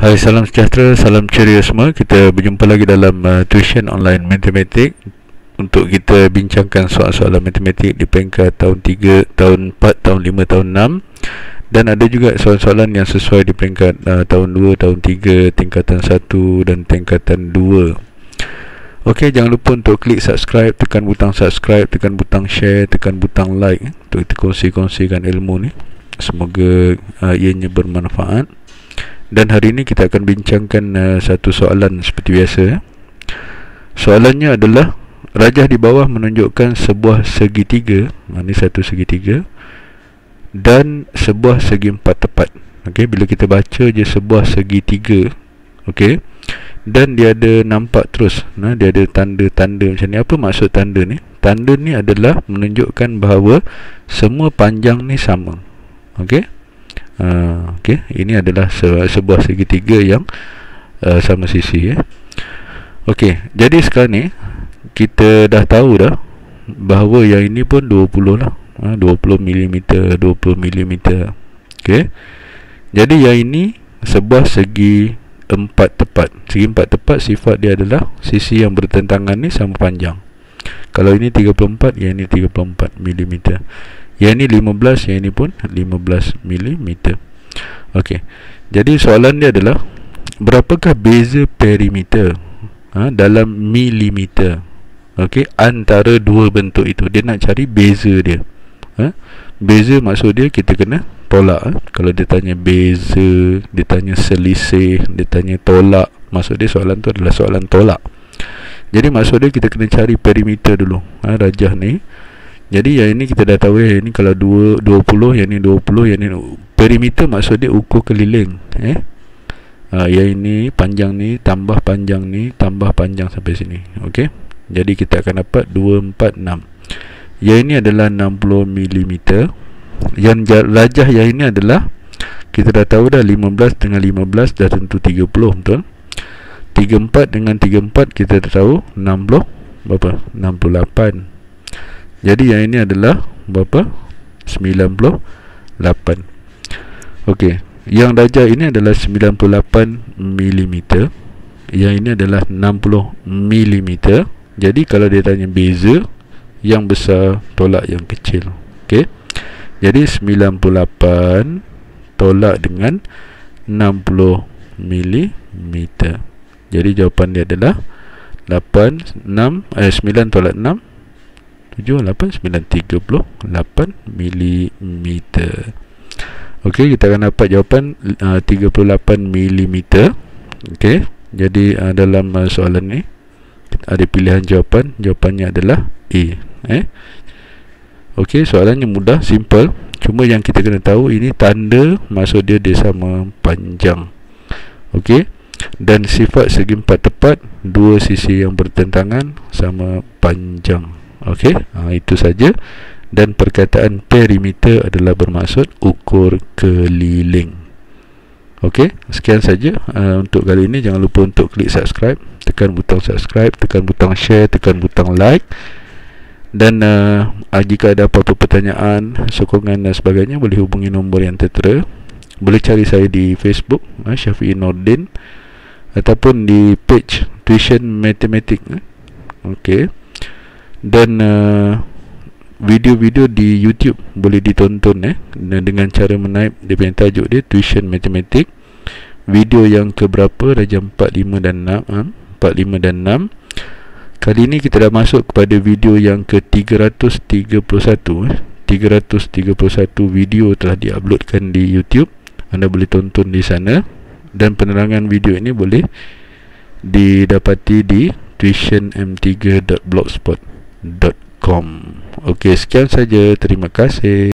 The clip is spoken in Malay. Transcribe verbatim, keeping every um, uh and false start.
Hai, salam sejahtera, salam ceria semua. Kita berjumpa lagi dalam uh, tuition online matematik untuk kita bincangkan soalan-soalan matematik di peringkat tahun tiga, tahun empat, tahun lima, tahun enam, dan ada juga soalan-soalan yang sesuai di peringkat uh, tahun dua, tahun tiga, tingkatan satu dan tingkatan dua. Okey, jangan lupa untuk klik subscribe, tekan butang subscribe, tekan butang share, tekan butang like eh, untuk kita kongsi-kongsikan ilmu ni. Semoga uh, ianya bermanfaat. Dan hari ini kita akan bincangkan uh, satu soalan seperti biasa eh. Soalannya adalah rajah di bawah menunjukkan sebuah segitiga, ha, ini satu segitiga, dan sebuah segi empat tepat. Okey, bila kita baca je sebuah segitiga, okey, dan dia ada nampak terus, nah, dia ada tanda-tanda macam ni. Apa maksud tanda ni? Tanda ni adalah menunjukkan bahawa semua panjang ni sama. Okey. Uh, Okey, ini adalah se sebuah segitiga yang uh, sama sisi eh. Okey, jadi sekarang ni kita dah tahu dah bahawa yang ini pun dua puluh lah, uh, dua puluh milimeter, dua puluh milimeter. Okey. Jadi yang ini sebuah segi empat tepat. Segi empat tepat sifat dia adalah sisi yang bertentangan ni sama panjang. Kalau ini tiga puluh empat, yang ini tiga puluh empat milimeter. Yang ini lima belas, yang ini pun lima belas milimeter. Okey. Jadi soalan dia adalah berapakah beza perimeter ha, dalam milimeter, okey, antara dua bentuk itu. Dia nak cari beza dia. Ha? Beza maksud dia kita kena tolak. Ha? Kalau dia tanya beza, dia tanya selisih, dia tanya tolak, maksud dia soalan tu adalah soalan tolak. Jadi maksud dia kita kena cari perimeter dulu. Ha, rajah ni. Jadi yang ini kita dah tahu ya, ini kalau dua, dua puluh, yang ini dua puluh, yang ini perimeter maksud dia ukur keliling eh. Ha, yang ini panjang ni tambah panjang ni tambah panjang sampai sini. Okey. Jadi kita akan dapat dua, empat, enam. Yang ini adalah enam puluh milimeter. Yang rajah yang ini adalah kita dah tahu dah lima belas dengan lima belas dah tentu tiga puluh, betul? tiga puluh empat dengan tiga puluh empat kita dah tahu enam puluh berapa? enam puluh lapan. Jadi yang ini adalah berapa? sembilan puluh lapan. Okey, yang darjah ini adalah sembilan puluh lapan milimeter. Yang ini adalah enam puluh milimeter. Jadi kalau dia tanya beza, yang besar tolak yang kecil. Okey. Jadi sembilan puluh lapan tolak dengan enam puluh milimeter. Jadi jawapan dia adalah lapan, enam, eh, sembilan tolak enam, tujuh, lapan, sembilan, tiga puluh lapan milimeter. Okey, kita akan dapat jawapan uh, tiga puluh lapan milimeter. Okey, jadi uh, dalam uh, soalan ni ada pilihan jawapan. Jawapannya adalah A eh. Okey, soalannya mudah, simple. Cuma yang kita kena tahu ini tanda maksud dia dia sama panjang. Okey, dan sifat segi empat tepat, dua sisi yang bertentangan sama panjang. Okey, ha, itu saja. Dan perkataan perimeter adalah bermaksud ukur keliling. Okey, sekian saja uh, untuk kali ini. Jangan lupa untuk klik subscribe, tekan butang subscribe, tekan butang share, tekan butang like. Dan uh, jika ada apa-apa pertanyaan, sokongan dan sebagainya, boleh hubungi nombor yang tertera. Boleh cari saya di Facebook, uh, Syafi'i Nordin, ataupun di page Tuition Matematik. Uh. Okey. Dan uh, video-video di YouTube boleh ditonton eh, dengan cara menaip dia punya tajuk dia Tuition Matematik. Video yang keberapa? Rajah empat, lima dan enam ha? empat, lima dan enam. Kali ini kita dah masuk kepada video yang ke tiga ratus tiga puluh satu eh. tiga ratus tiga puluh satu video telah diuploadkan di YouTube. Anda boleh tonton di sana. Dan penerangan video ini boleh didapati di tuition m tiga dot blogspot dot com. Okey, sekian saja. Terima kasih.